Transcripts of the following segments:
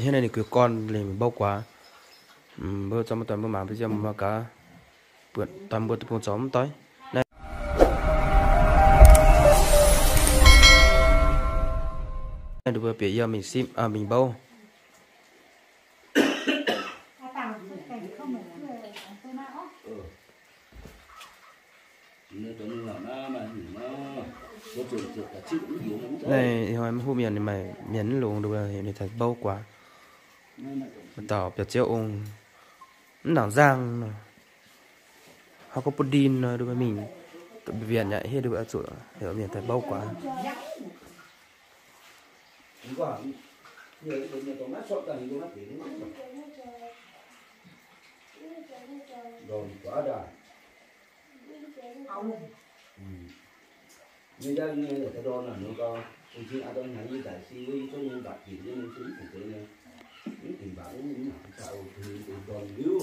hiện nay thì cứ con lên bao quá bữa trong một tuần bữa mà bây giờ mà cả bữa toàn bữa từ chóm tới này được bữa bây giờ mình sim mình bao này hồi hôm miền này mày miền luôn được rồi này thật bao quá tao bây giờ ông nặng giang họ có pudding được với mình bệnh viện nhảy hết được ở chỗ ở miền thật bao quá rồi quá đời người dân người ta đo là nó có tôi chỉ ăn đông hàng như đại sư với số nhân vật gì với nhân sĩ thì tự nhiên những tiền bạc những nào sao thì còn yếu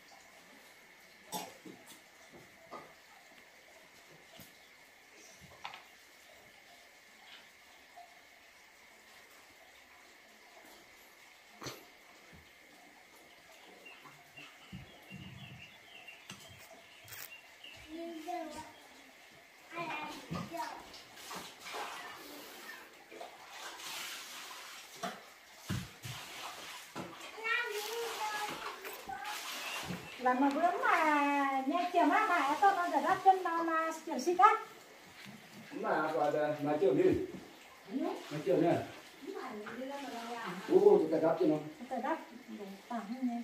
là mà bữa mà nhà chiều má bà tôi nó giờ đó chân nó là chiều xích á mà mà chiều đi mà chiều nè ô tôi đáp cho nó tôi đáp tặng như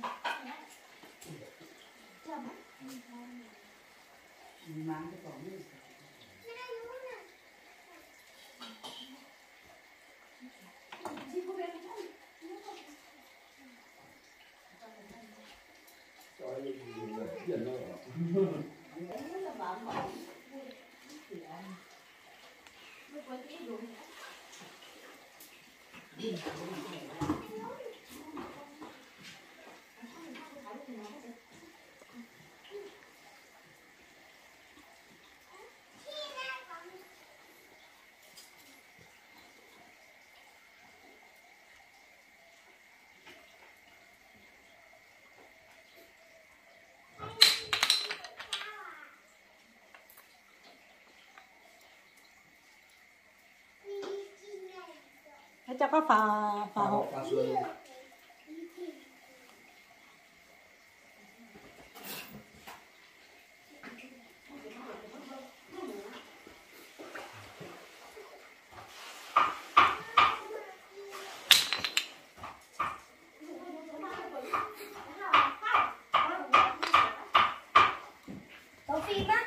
mang cái còn như cho có phà hộp phim á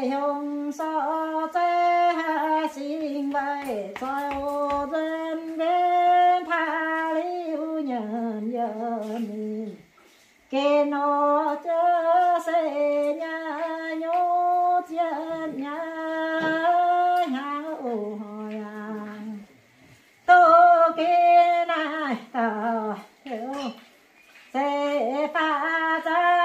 hồng sao thế xin vậy cho dân đến tha liu nhận nhận kê nó chớ sẽ nhà nhô chân nhà nhà ô hỏi tô kê này tao hiểu sẽ pha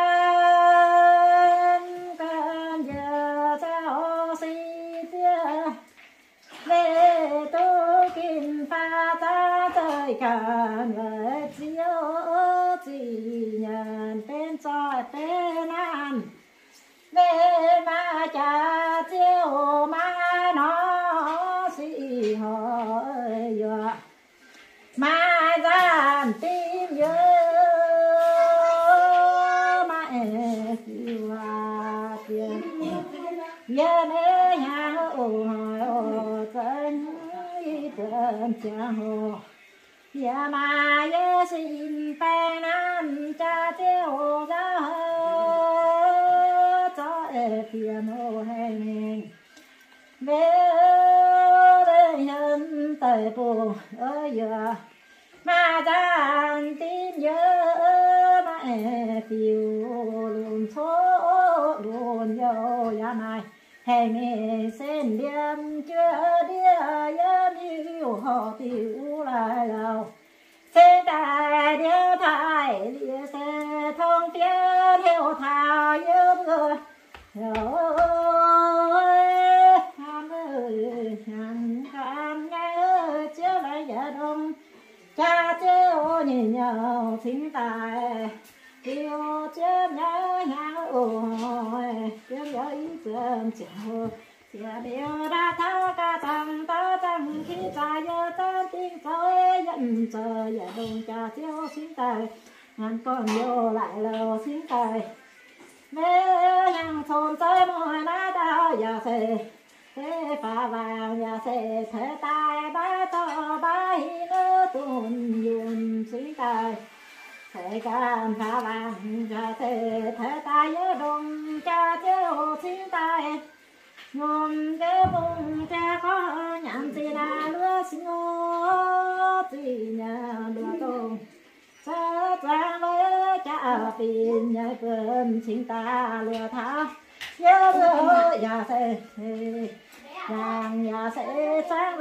chân cần giờ sao si tia để tô kim pha ta trời cần lời chiếu chỉ nhận tên cho tên ăn để mà cha chiếu mà nó si hỏi dọa mà gian tim nhớ mà kêu tiền nhớ nế nhà ô chân chân cha hồ ya mà nhớ xin tay nam cha chiếu ra cho tiền ô hay mình về đây nhân tài bù ở giờ mà gian tin nhớ mà phiêu luôn số luôn vô ya này hay mẹ sen điềm chưa đĩa yên yêu họ tiêu lại lâu xe tài đĩa thái lìa xe thông tiếng theo thảo yêu người ham ngay ơi chưa lại giờ đông cha chiếu nhìn nhau chính tài yêu chết nhớ nhau ôi chết nhớ ý chân chiều chia điều đã thao ca tăng ta tăng khi ta nhớ tên tiếng soi dẫn chờ giờ đông cha chiếu chính tài ngàn con vô lại lầu chính tài mẹ nhang thôn tới mùa đã đau giờ sẽ thế pha vàng nhà sẽ thế tài ba to ba hi nơ tuôn dùn suy tài thế can pha vàng nhà sẽ thế tài nhớ đông cha chiếu suy tài ngôn cái vùng cha có nhảm gì là lúa sinh ngô gì nhà lúa tôm cha cha với cha pin nhà cơm chính ta lúa tháo nhớ lúa nhà sẽ rằng nhà sẽ sáng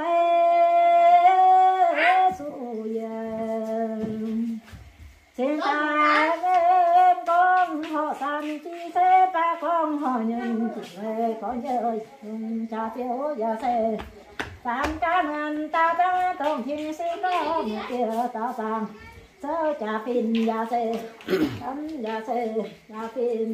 về su yên xin ta em con họ san chi thế ba con họ nhân về con nhớ cha chiếu nhà sẽ tam ca ngàn ta ta công thiên sĩ có một kia ta sang sơ cha pin nhà sẽ nhà sẽ cha pin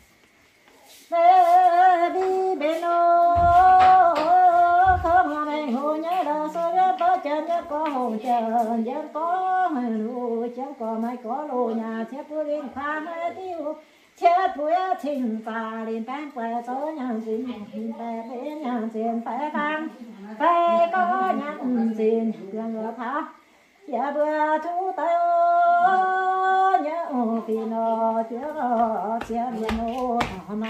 đi bên ô không mà mình hồ nhớ đâu sao biết bớt chân nhớ có hồn trần nhớ có lù chẳng có mai có lù nhà chết vui lên pha hai tiêu chết vui tình ta lên tan quay số nhà xin ta bên nhà xin phải vang phải có nhận xin đường ngựa tháo giờ bữa chú tay nhớ vì nó chưa có chết liền ô mà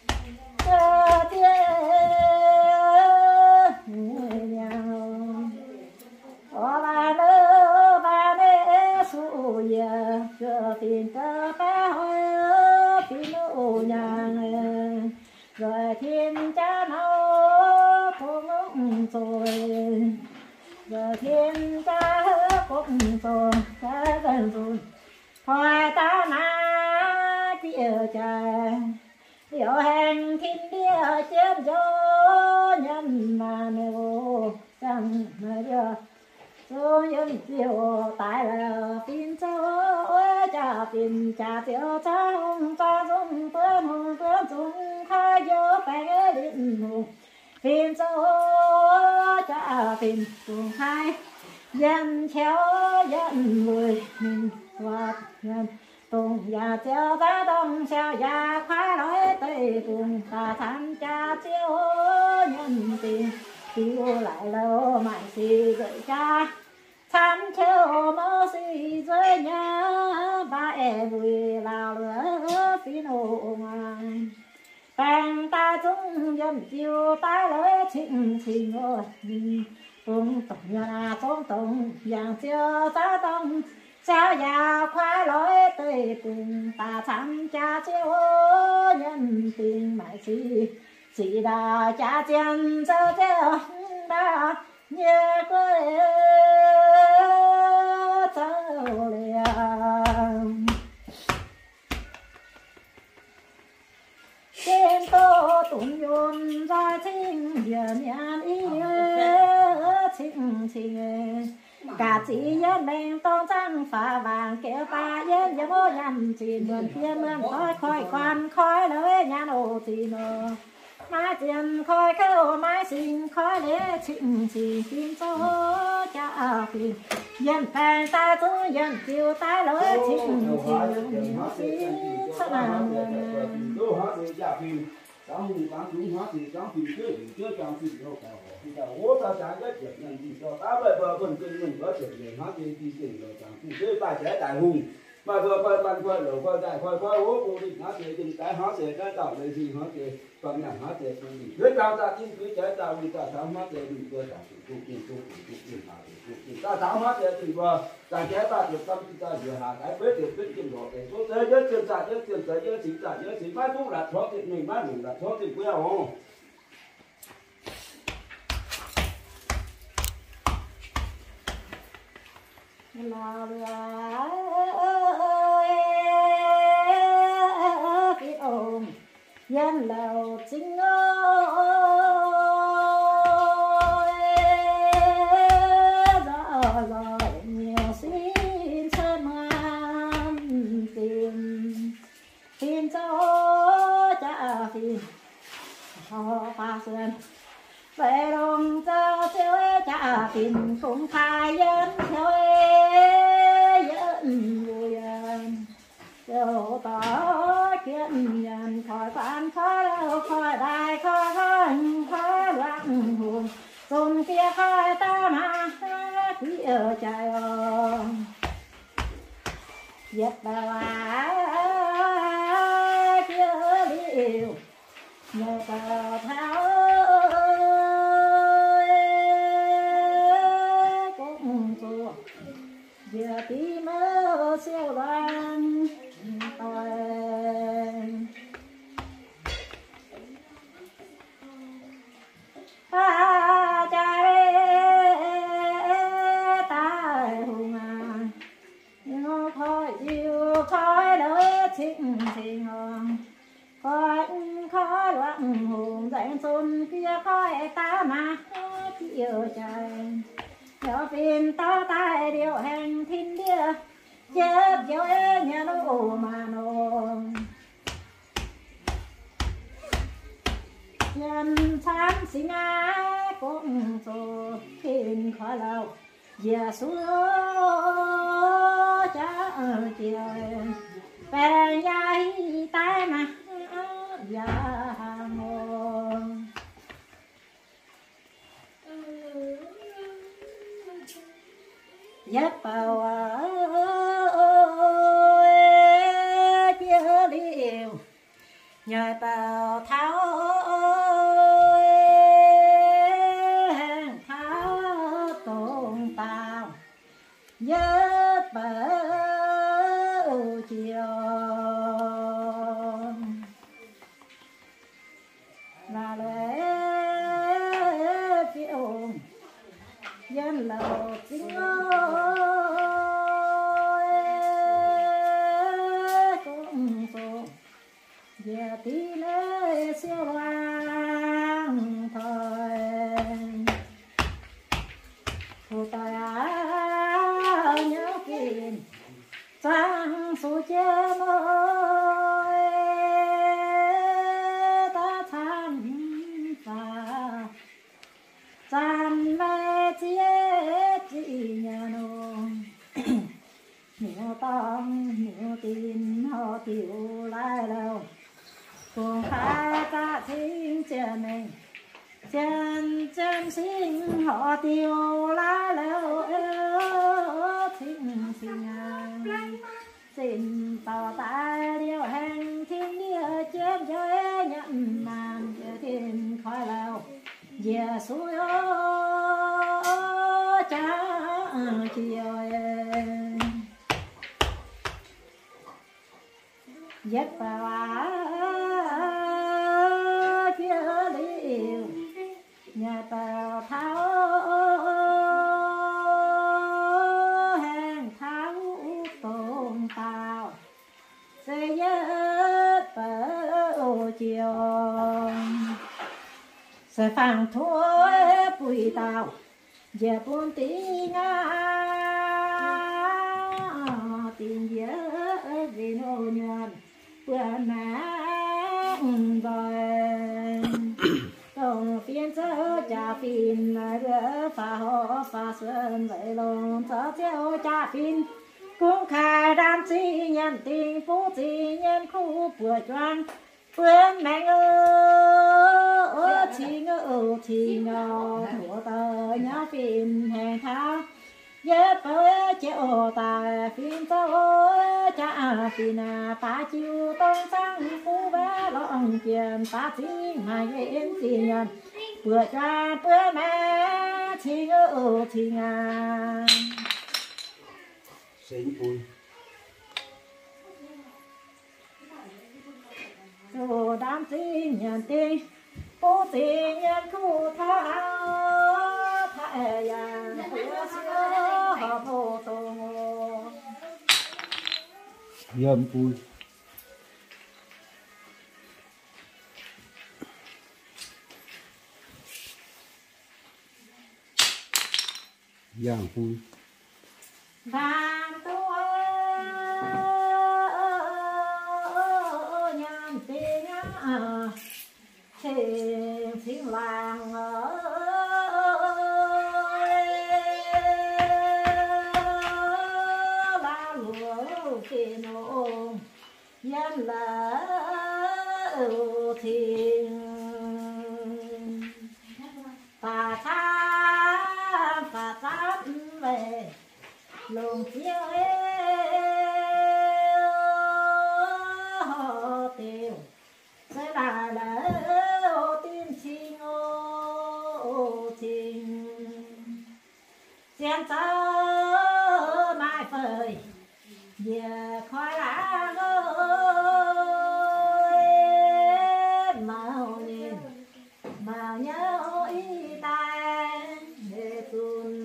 ba mẹ su ya cho tiền ta ba hơi tiền ô nhà rồi thiên cha nó cũng rồi rồi thiên cha cũng rồi ta gần rồi hỏi ta na kia trời điều hành thiên địa chết gió nhân mà nếu chẳng nói được số nhân chiều tại là tin châu cha tin cha tiểu cha hùng cha dung hùng dung khai gió bé điện hùng tin châu cha tin hùng khai dân khéo dân người và nhân tùng nhà chiếu ta đông xeo nhà khóa nói tây tùng ta tham cha chiếu nhân tiền chiếu lại lâu mãi xì gửi cha tham chiếu mơ xì dưới nhà ba em vui vào lửa phi nổ ngoài bèn ta chúng dân chiều ta lối chính trình ơi tung tổng nhà tung tổng dạng chiều ta tông sao già khoa lối tây tình ta thăm cha chiều nhân tình mãi chỉ đà cha chân cho chiều đà nhớ quê tao liền trên tô tụng yôn ra chính giờ nhàn ý chính cả chỉ nhân đen tôn trăng phá vàng kéo ta nhân giờ mô nhằm chỉ mượn thiên mượn khói khói quan khói lưới nhà nô chỉ nô mai tiền khói khâu mai xin khói lễ chính chỉ tin cho cha phi dân phèn ta chú dân chiều ta lối chính chỉ sao nào trong bán chúng hóa thì trong phim chưa trong phim đâu cả thì ta hỗ trợ trả cái chuyện này thì cho ta bây giờ mình có chuyện gì hóa thì tiền rồi chẳng thì cái bài trẻ đại hùng mà vừa coi ban coi đầu coi đại coi hố cô đi hóa thì tình cái hóa thì cái tạo này gì hóa thì còn nhà hóa thì mình dưới cao ta tin cứ trái tạo đi ta tháo hóa thì mình vừa trả tiền ta tháo hóa thì vừa ta trái ta được tâm ta vừa hạ cái biết kim độ để số thế giới tiền trả giới chính trả giới chính mai cũng là thoát thì mình mai mình là thoát thì quý không nào là cái ôm dân lầu chính ơi rồi nhiều xin sơn man tìm cho cha phi họ pha sơn về đồng cho tiêu cha tìm cũng khai dân theo dân vui tiêu tỏ kiến nhân khỏi phán khỏi đâu khỏi đại khỏi khỏi loạn hồn tôn kia khỏi ta mà quý ở trời ơi giết bà kia liều nhờ tờ tháo cũng chùa giờ tí mơ siêu loạn tôi trời ta hùng nó khói yêu khói đỡ chính thì ngon khói loạn hùng dậy xuân kia khói ta mà yêu trời cho phim ta tay điều hành thiên địa chết cho nhà nó mà nó nhân sáng sinh á cũng số thiên khó lâu giờ xuống cha ở chiều về dài tay mà giờ ngồi giấc vào chia liều nhờ tàu tháo tồn tàu giấc vào chiều là lễ chiều dân lầu chính cũng số giờ tí lễ siêu loạn thời phụ tài nhớ kìm sang số chế môi ta tham phá san mê chia chỉ nhà nô nhiều tâm nhiều tin họ tiểu lại đâu cùng khai ta thiên chân này chân sinh họ tiêu lá lâu thiên xin tỏ ta điều hành thiên địa chết cho nhận Giêsu cha chiều giết bà kia liều nhà tàu tháo hàng tháo tôm tàu sẽ giết bà chiều sẽ phẳng thua bụi tàu giờ buồn tiếng tình nhớ vì nô nhàn bữa nắng rồi tổng phiên sơ trả phiên bữa phá hộ phá xuân vậy lòng sơ theo trả phiên cũng khai đàn chi nhân tình phú chi nhân khu bữa choan bữa mẹ ơi thì ngờ thua tờ nhớ phiên hẹn thao giết với chiều tài phiên tao cha phiên ta chiều tôn sang phú bé lòng tiền ta chính mà yên tiền nhân bữa cha bữa mẹ thì ngà sinh vui đồ đám chính nhân tình bố tình nhân khu thao thái阳和谐和普通。 yếm vui giang vui Vàng tua nhàn tình thiên làng la lúa thiên ôn nhân là thiên và tha về lùng chiêu tiêu sẽ là tin chi ngô tình xiên tơ mai phơi về khói lá ơi màu nhìn màu nhớ ý tai để tuôn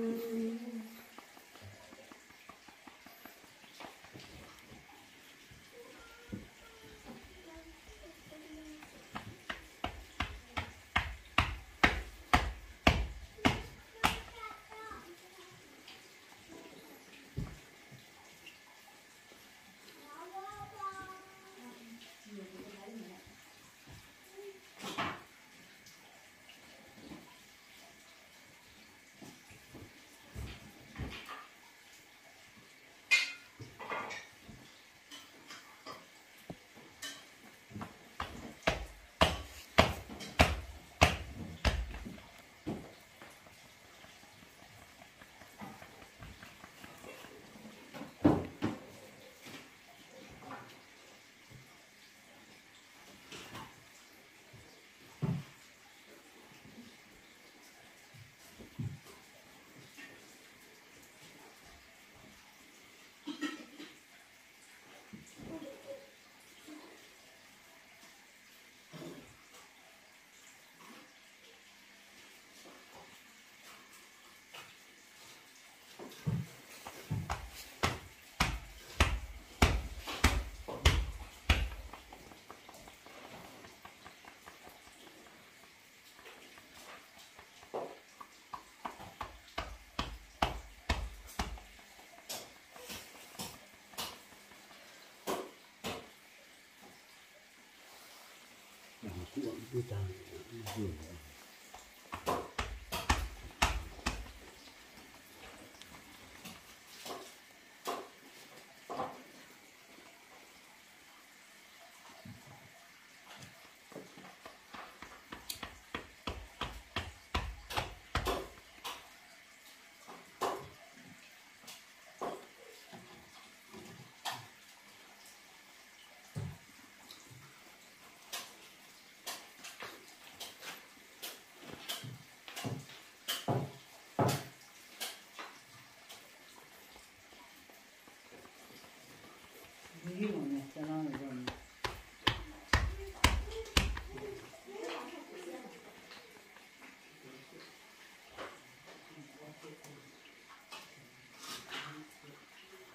vui tàn vui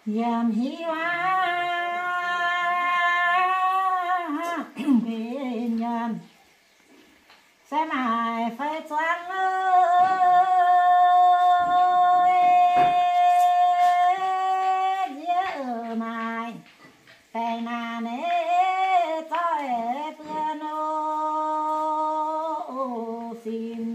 yam hi wa bên yam sẽ mãi phải choáng nhớ mãi tay na nè tôi bữa nô xin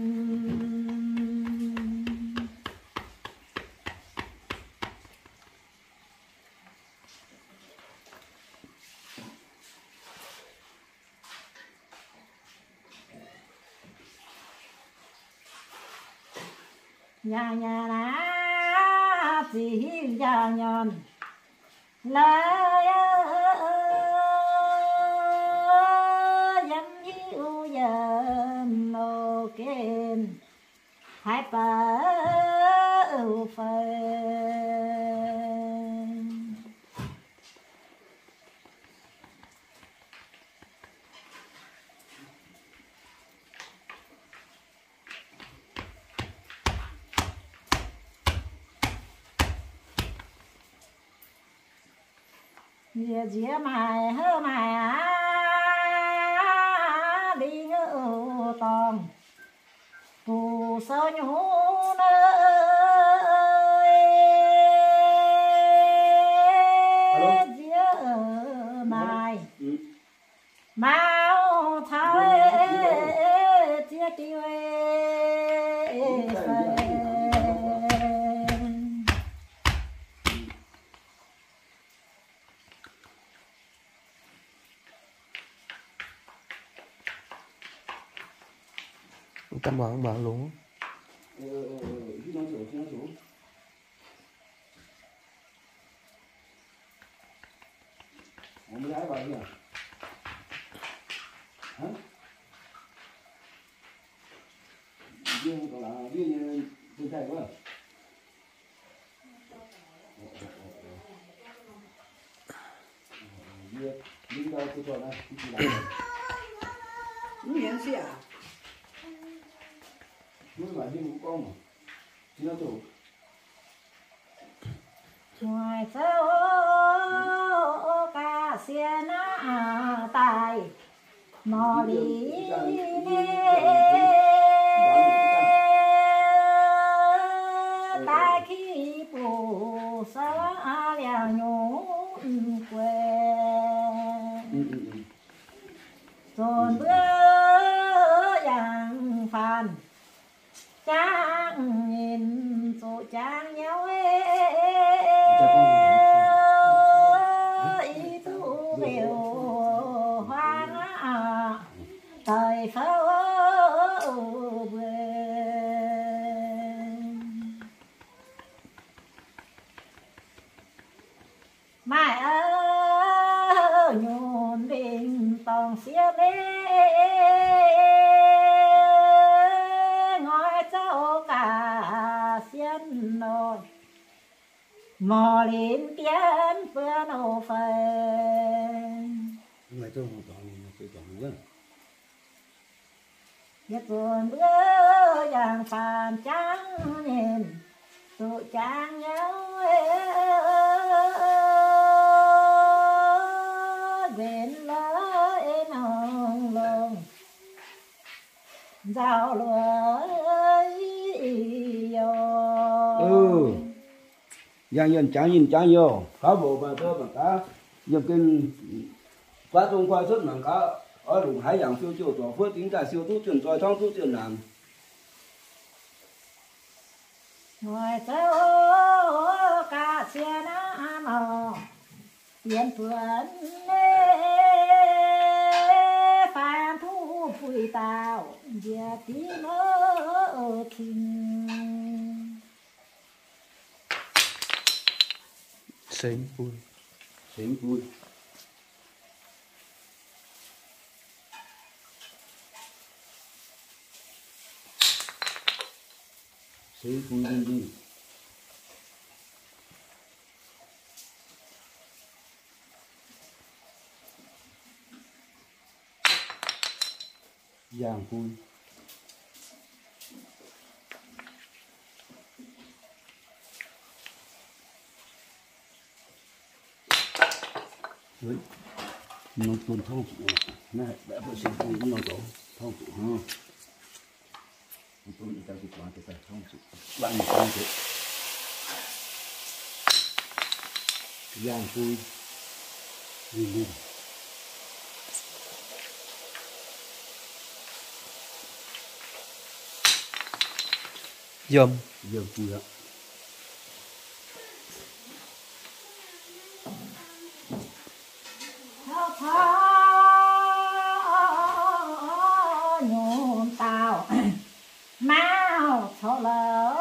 nhà nhà lá chỉ nhà nhon lời dâm hiu dâm mô kên hai bờ phơi dìa dìa mày hơ mày đi ngỡ tòng phù sơ nhũ nơi dìa mày mau thái chia tiêu Tâm bảo luôn. Nó xuống. Không lái vào nhỉ? Hả? Viên còn là viên trên tay quá. Viên đâu tôi cho đây. Miễn gì à? Muốn là viên của con mà. Chứ nó tủ. ngoài sâu ca xiên tài mò lý tai khi bù sa lèo nhú quên rồi bữa dạng phàn trang nhìn số trang nhau ý tu biểu hoang thời pháo về mai nhồn bình tòng xía bê xiên nồi mò lên tiếng vừa nổ phên Người tôi một đoạn này tôi chọn nữa. biết rồi bữa dạng phàn trắng nhìn tụi trang nhau đến lấy nồng lồng giao lưỡi Giang nhân tráng nhìn tráng nhiều, cá bộ và tơ bằng cá dầm kinh phát trung khoai xuất bằng cá ở vùng hải洋phiêu chiều tổ phước tính tại siêu tú chuyển tròi thong tú chuyển làm. ngoài sâu ca xiên mò tiền tuấn phan thu phùi tàu địa tí mơ kinh Sến vui. Sến vui. Sến vui đi. Giang vui. Đấy. Nó tuôn thông trụ này đã vợ sinh cũng nó có thông trụ ha tôi đi tao thì quán cái thông trụ bạn một con thế giang tôi nhìn đi dầm giờ tôi ạ nhộn tao máu thọ lỡ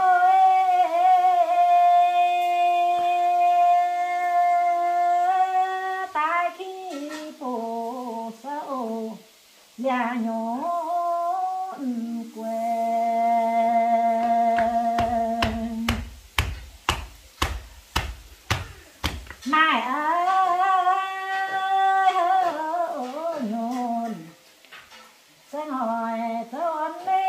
tại khi bố sâu nhà nhộn quên mai ơi nhộn sẽ hỏi thôn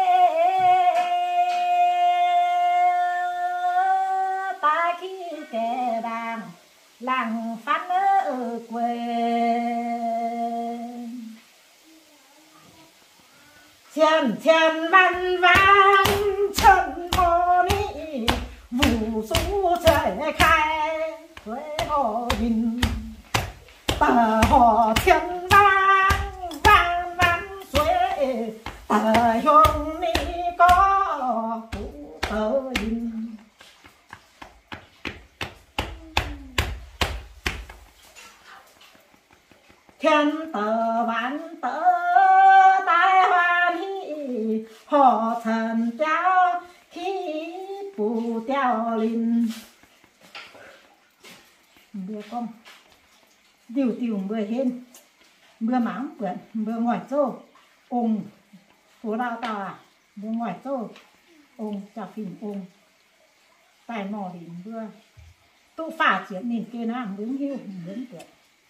ta khi kẻ đàn làng phát ở quê thiên thiên văn văn chân hồ ni vũ sú trời khai quê hồ đình tờ hồ thiên văn văn văn xuế tờ hương ni có phụ tờ đình thiên tờ văn tờ tai hoan hi họ thần cháu khi phù theo linh bữa con điều tiểu bữa hên bữa mắm bữa ngoài châu ông phù lao tao à bữa ngoài châu ông chào phim ông tài mò đến bữa tụ phá chuyện nhìn kia nam bướng hiu bướng tuổi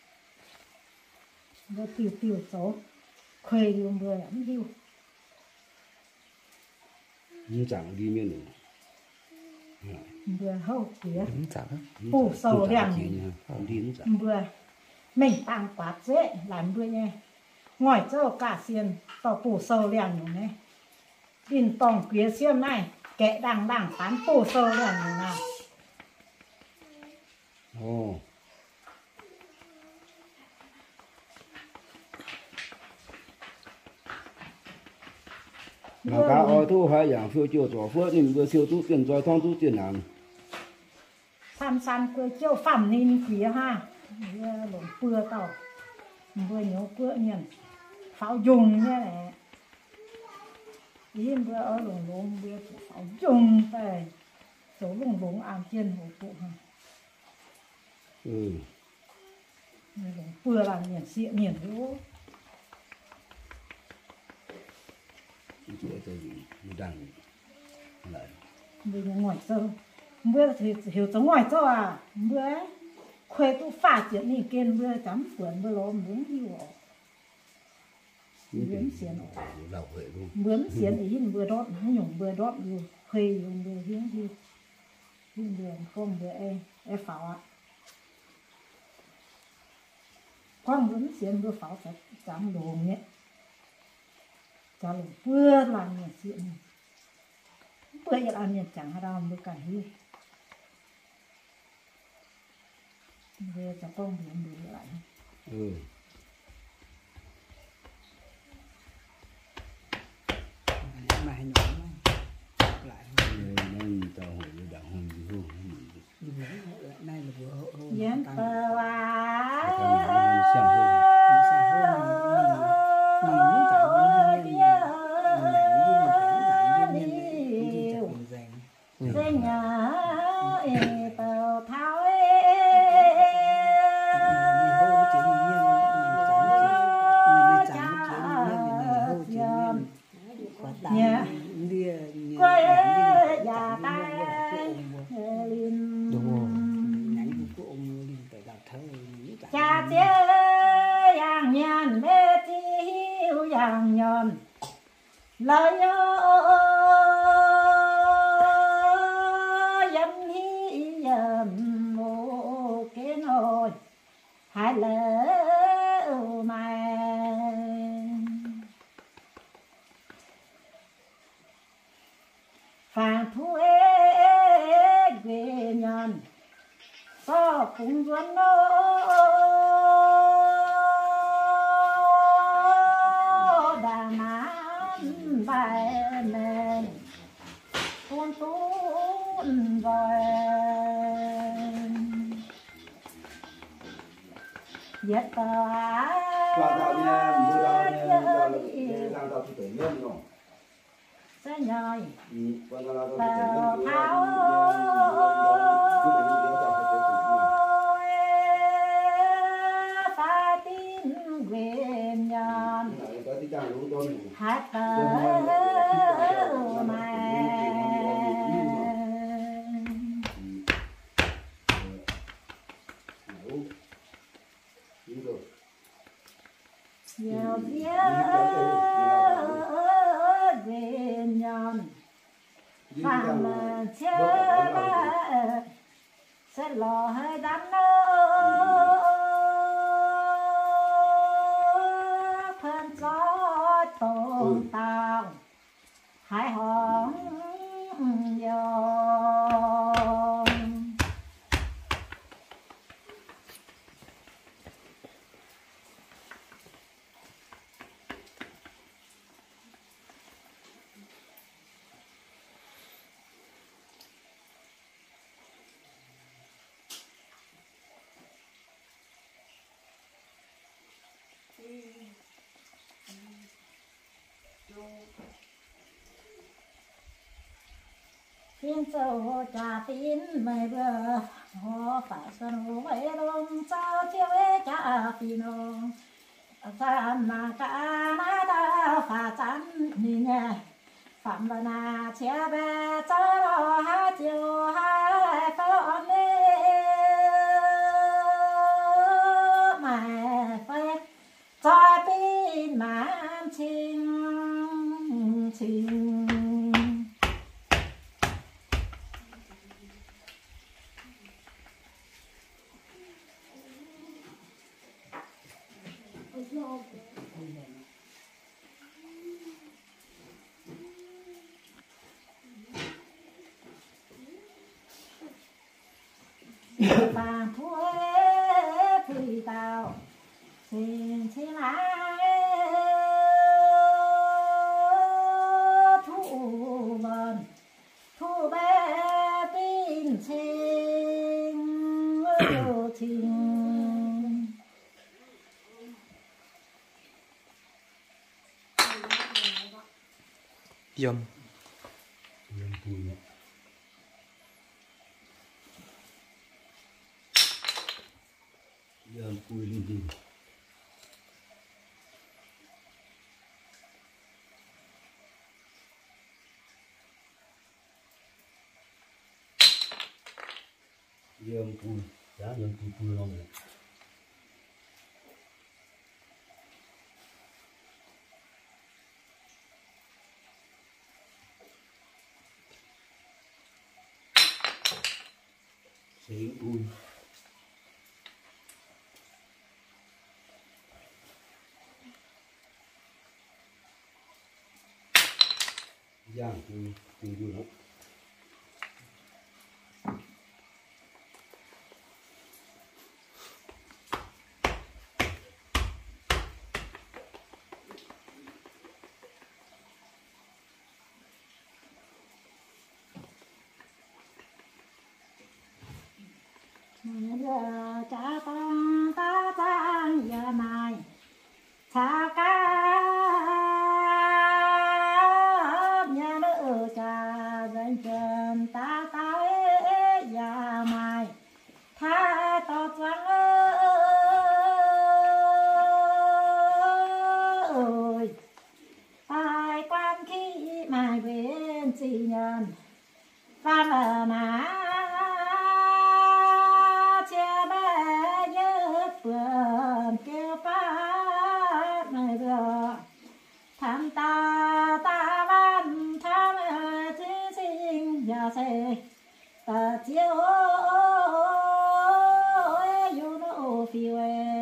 bữa tiểu số khuê điều bữa lắm hiu nhưng chẳng đi miền nữa bữa hậu tía đúng chẳng phủ sầu đèn đi nó chẳng bữa mình tăng quát dễ làm bữa nhé ngoài châu cả xiên tàu phủ sầu đèn rồi này in tòng quía xiêm này kẻ đằng phán phủ sầu đèn rồi nào ồ mà cả ô tô hay dạng phiêu chiều左 phước nhưng vừa siêu tu tiền giao thông tu tiền làm san quê châu phẩm nên quía ha lồng pưa tàu vừa nhớ quê nhận pháo dùng như này ý vừa ở lồng vừa pháo dùng về số lồng ăn tiền hồ phụ ha lồng pưa là nhiệt xịn nhiệt lỗ chỗ tôi đang lại bây giờ ngoài sơ bữa thì hiểu giống ngoài sơ à bữa khuê tu phá chuyện này kiên bữa chấm cuốn bữa lố muốn hiu bướm xiên đầu hệ luôn bướm xiên ý bữa đót nó nhung bữa đót luôn khuê luôn bữa hiu hiu bữa không bữa e pháo ạ con bướm xiên bữa pháo sẽ chấm đồ nhé cho lồng bữa làm nhiệt xiên bữa giờ làm nhiệt chẳng đâu bữa cả hiu bữa cho con bữa lại mà nhỏ lại nên tao hồi đạo hồn hương nay là vừa Yến tơ cha chế yang nhàn mê tiêu yang nhon lời dâm hi dâm mô kế nồi hai lỡ mà phàng thu ế về nhàn so cùng duân nô đà nán bài nền tuôn tuôn rồi giết ta Và tạo nha, mua ra nha, làm tạo tự nhiên rồi. sẽ nhoi Và tạo tự tao nhiên tháo pha tin quyền nhon hát tờ mà nhiều phía quyền nhon phàm chết sẽ lò hơi đắm phân gió tồn tàu hải hòn dòng thiên sâu trà tín mày bờ họ phải sân vậy đông sao chiếu trà tín ông san mà cả na ta phá chắn nhìn nghe phạm và na chia bè cho nó hai chiều hai con đi mày phải cho tin mà chinh chinh vàng thua phi tao xin xin lại thu bần thu bé tin xin tình Yum. Giờ cùi lên gì? Giờ cùi, giá giờ cùi luôn rồi. Xịn cùi. Giang cùi cùi nữa. cha con ta trang giờ này cha ca nhà nữ cha dân chân ta tới giờ mày tha to choáng ơi ai quan khi mày bên chị nhân phan ở ná kêu phát này vừa tham ta ta ban tham chiến sinh nhà xe ta chiếu yêu nó phiêu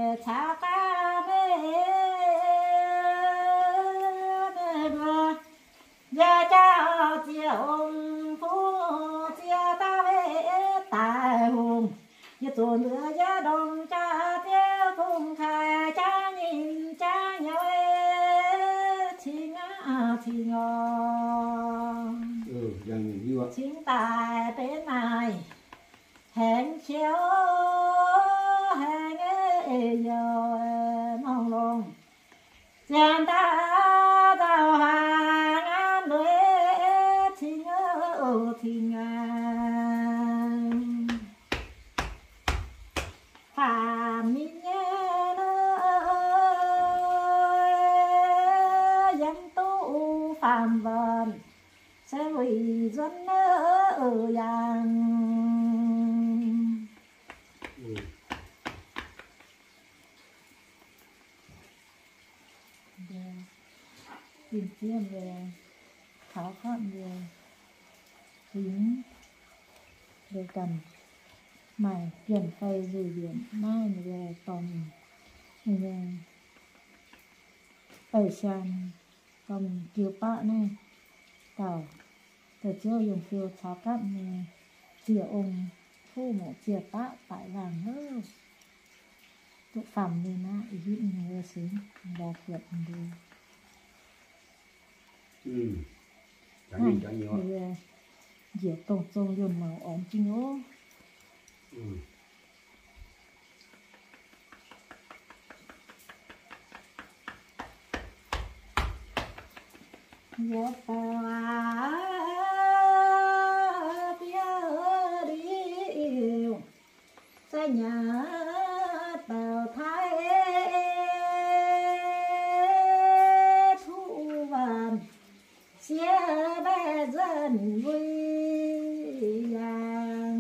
chia ông phú chia ta về tài hùng như tuần nữa gia đồng cha tiêu cùng khai cha nhìn cha nhau thì ngã thì ngon dần như vậy chính tài bên này hẹn chiếu hẹn giờ mong lòng chàng ta tao hàng an đuổi thì ngỡ thì ngang phàm mi nhé dân tu phàm vần sẽ hủy dân ở yang tìm kiếm về tháo gọn về tính về cần mày chuyển tay rủi biển mai về còn mình ở sàn còn kiểu bạ này tàu từ chưa dùng phiêu tháo cắt này chìa ông thu một chìa bạ tại làng nữa tụ phẩm nên á ý người xính và việc đi chẳng nhiều dễ tổng tổng dùng màu ổn chính ố nhớ ta bia đi sẽ nhà tàu thái thu vàng chia bé dân vui vàng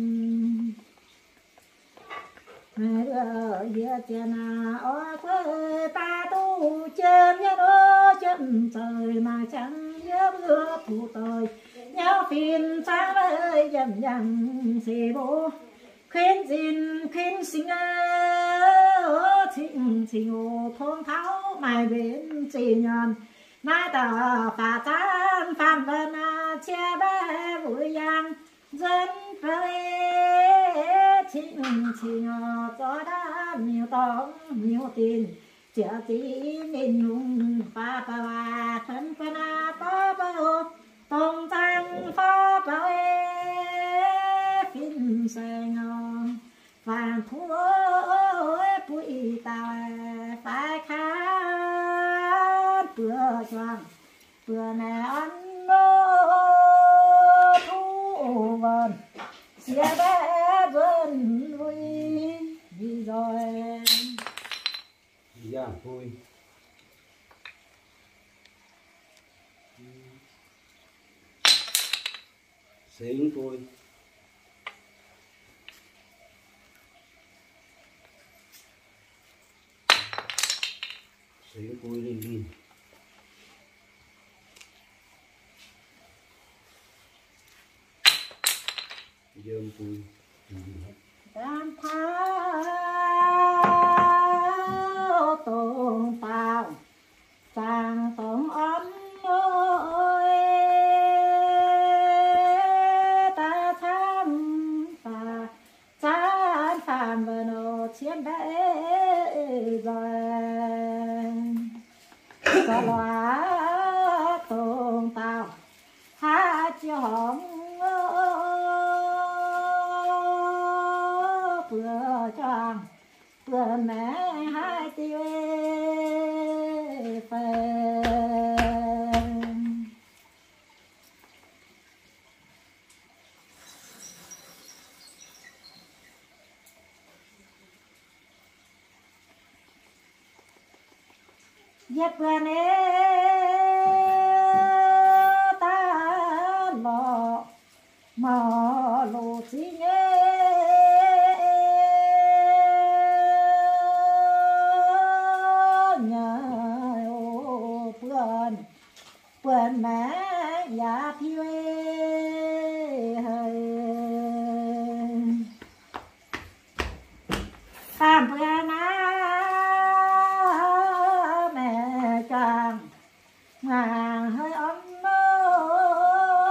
ở giữa tiền ở quê ta tu chân nhớ đó chân trời mà chẳng nhớ mưa thủ tội nhớ phiền sáng ơi dần dần xì bố khuyên gìn khuyên sinh ơ tình ô thôn tháo mày bên chỉ nhàn nãy tờ phá chán phan vân chia bé vui giang dân về tình cho đã nhiều tóm nhiều tiền chợ tí mình nung pha pha thân pha pha pha tông tăng pha pha phim xe ngon vàng thua bụi tàu phải khá bữa choàng bữa này ăn thu vần xia bé vân vui đi rồi dạ thôi xính thôi xính thôi lên đi dơm vui đam tháo tồn tàu chàng tổng ấm ôi ta tham phà chán phàm vờ nô chiến bệ rồi có loa tồn tàu hát chiều hóng vừa choàng vừa mẹ hai tiêu phèn dẹp vừa nè ta lọ mò lù xí nhé quên mẹ dạ phiêu hơi tam bữa ná mẹ chàng mà hơi ấm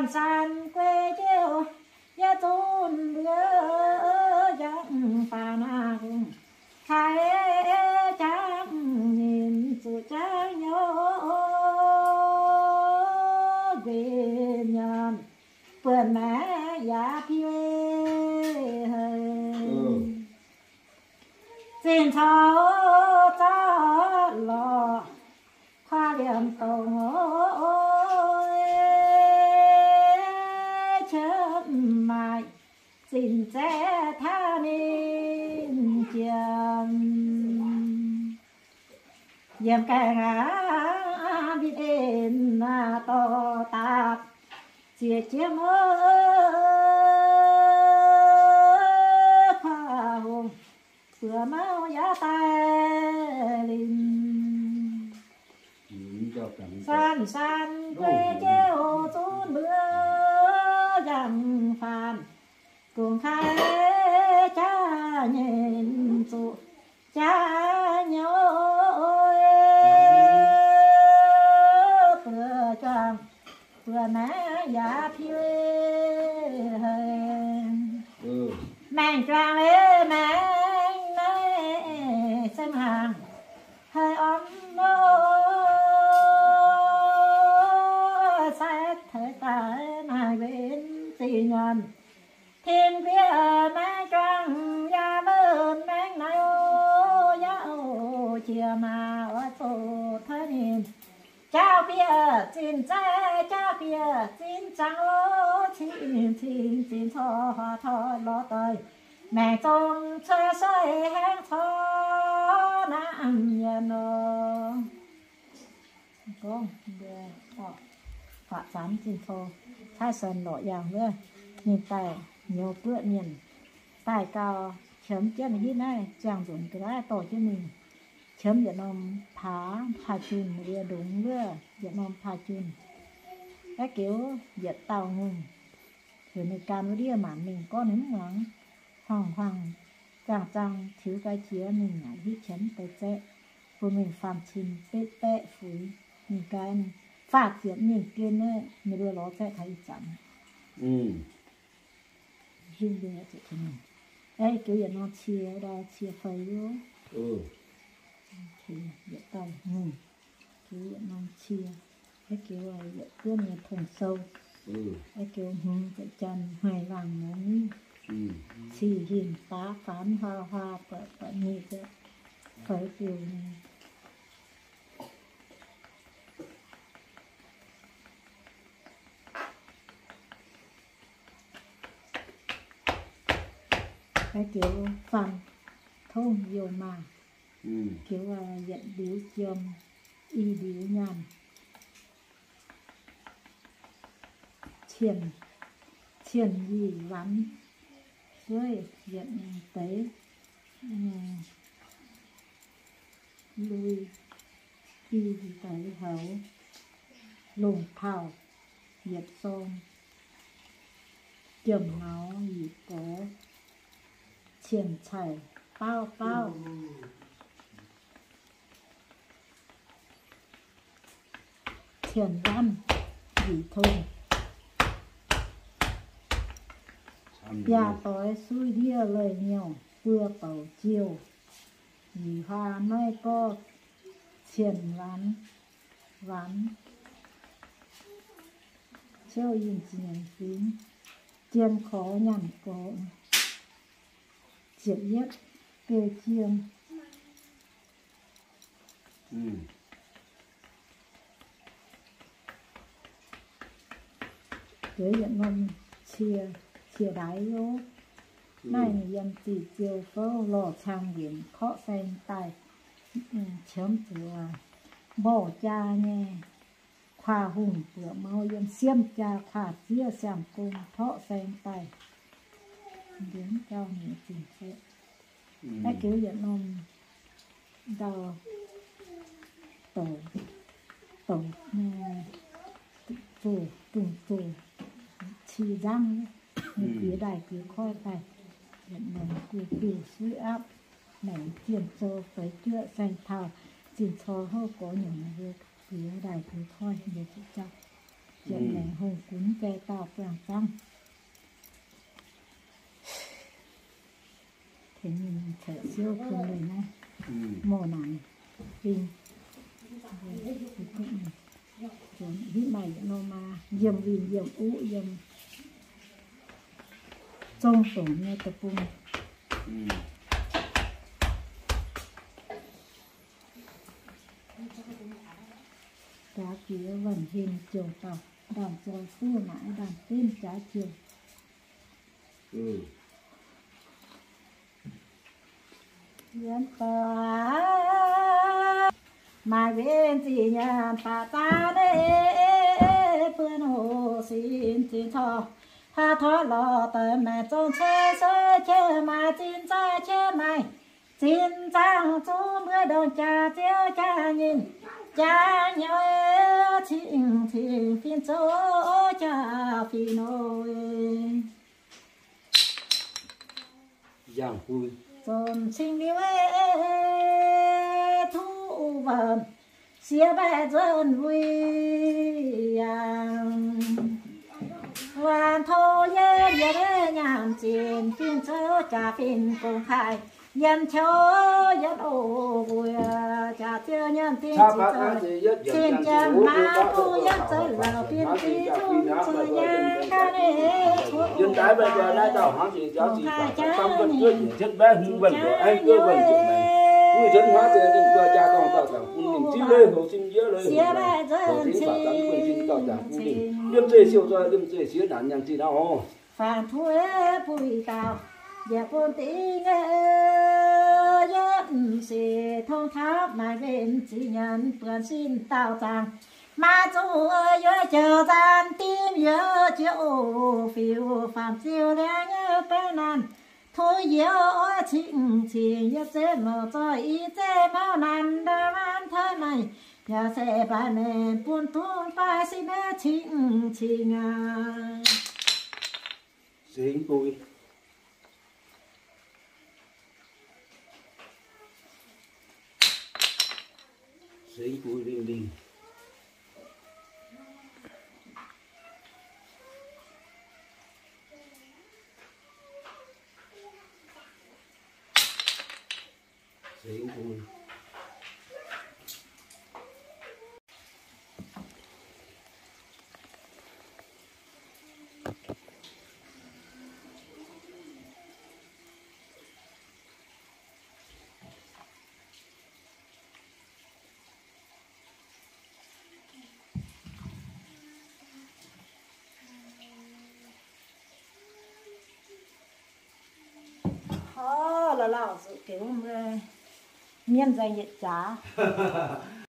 san san quê chiều ya tôn lứa chẳng phà na khai chẳng nhìn sự trái nhớ về nhàn vườn mẹ ya phiêu xin thao ta lò khoa điểm tổng chớm mai xin sẽ tha nên chiêm diệm cái ngã biết đến mà to tạp chia chiếm khoa hồng vừa máu giá tay linh san san quê chiều xuống mưa dặm phàn cùng khai cha nhìn tụ cha nhớ vừa choàng vừa mẹ giá phiêu mẹ choàng ê mẹ xem hàng hơi ấm sát thời tại này bên tì nhân thiên phía mẹ choàng gia bên mẹ này ô giá ô chia mà ở tổ thân hình chào phía xin cha phía xin chào xin thọ thọ lo tới mẹ trong chơi xoay hang thọ nam nhân ô con để phạt sám xin thọ thay sơn nội dạng nữa nhìn tay nhiều bữa nhìn tay cao chấm chân như này chẳng dùng cái đó tổ cho mình chấm Việt Nam phá chun vừa đúng vừa Việt Nam phá chun cái kiểu Việt tàu hùng thì mình cam đi mà mình có nếm món hoàng chẳng thiếu cái chia mình lại hít chấm tới chết của mình phàm chim pet phủi mình cái phát triển mình kia nữa mình đưa nó sẽ thấy chẳng riêng đưa chị cho mình ấy kiểu Việt Nam chia ra chia phơi vô thì Việt tàu hùng kiểu Việt Nam chia cái kiểu là Việt cướp nhà thùng sâu cái kiểu cái chân hoài vàng nó như xì hình tá phán hoa và như thế phải kiểu này cái kiểu phẳng thông nhiều mà kiểu là dẫn điếu chiêm y điếu nhàn thiền gì vắn rồi dẫn tới lui y tới hấu lùng thảo diệt xôm chầm máu gì có thiền chảy bao thiền văn gì thôi nhà tối xui đia lời nhiều vừa tàu chiều vì hoa nay có thiền ván treo yên tiền phím chiên khó nhằn có triệt nhất kê chiên tới hiện năm chia đáy vô này dân tỷ chiều có lò trang điểm khó xem tay chấm vừa bỏ cha nghe khoa hùng vừa mau dân xiêm cha khoa chia xem cùng thọ xem tay đến cho người tình sẽ cái kiểu hiện năm đầu tổ tù chi răng người phía đài phía khoi tay hiện nay cứ suy áp mảnh tiền cho phải chữa danh thảo tiền cho hô có những người phía đài phía khoi để chị cho chuyện này hùng cúng cây tao quảng trăm thế mình thở siêu khôngเลยนะหม้อหนังปิงส่วนวิใหม่โนมาเยี่ยมวินเยี่ยมอุเยี่ยมจงสมในตะปุงgiá kia vẫn hình chiều tàu đàn trôi phu nãi đàn tên giá chiều Yên tòa mai bên gì nhà bà ta đấy phương hồ xin xin thọ ha thọ lò tới mẹ trong chơi mà xin ra chơi mày xin ra chú mưa đồng cha chiếu cha nhìn cha nhớ chinh chinh phiên chỗ cha phi nôi giang vui dồn sinh liễu thu vần xía bè dân vui hoàn thô nhớ nhớ nhảm tiền phiên chỗ cha phiên công khai nhân cho nhân ổ vui cha tiêu nhân tiên chỉ cho tiên chân mà thu nhân chơi là tiên tí chung chơi nhà ca nê dân trái bây giờ đây tao hỏi gì cho chị trong bên kia chết bé hung bệnh rồi anh cứ bệnh chuyện này người dân hóa thì đừng qua cha con tao chẳng cùng mình chi lên hồ xin nhớ lên hồ xin bảo tặng quân xin tao chẳng cùng mình liêm dây siêu rồi liêm dây xía đàn nhang chi đâu phản thuế bùi tao giờ con tiếng dân sẽ thông tháp mai bên chỉ nhận vườn xin tao rằng mà chú ơi chờ gian tim nhớ chiều phiêu phạm chiều đã nhớ bé nan thôi nhớ chỉnh chỉ nhớ chế mở cho ý chế máu nan đã man thế này giờ sẽ bà nền buồn tuôn phải xin bé chỉnh chỉ ngà xin vui Sĩ vui riêng đi Sĩ vui là dự kiểu miên dày nhiệt giá